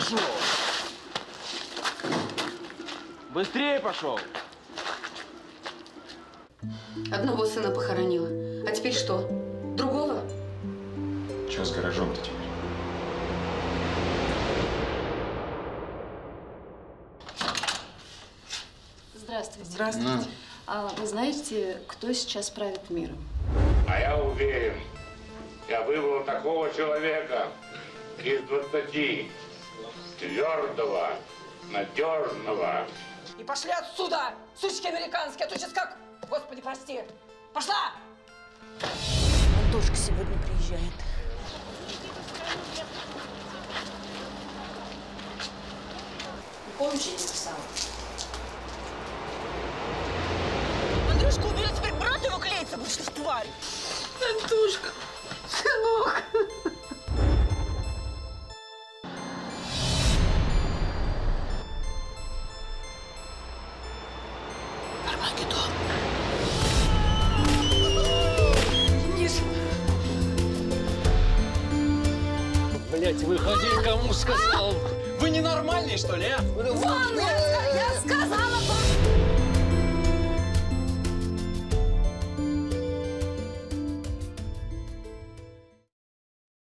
пошел! Быстрее пошел! Одного сына похоронила. А теперь что? Другого? Что с гаражом-то теперь? Здравствуйте. Здравствуйте. А вы знаете, кто сейчас правит миром? А я уверен, я выбрал такого человека из 20, твердого, надежного. И пошли отсюда, сучки американские, а то сейчас как... Господи, прости. Пошла! Антошка сегодня приезжает. Помните, я написала? Андрюшка убили, теперь брат его клеится, будешь ты тварь. Антошка, сынок. Армагеддон. Блять, выходи, кому сказал? Вы ненормальные, что ли, а? Вон, я сказала!